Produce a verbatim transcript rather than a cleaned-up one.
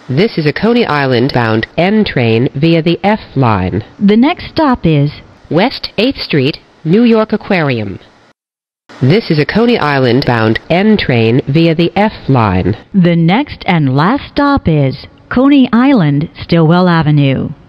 This is a Coney Island-bound N train via the F line. The next stop is West eighth Street, New York Aquarium. This is a Coney Island-bound N train via the F line. The next and last stop is Coney Island, Stillwell Avenue.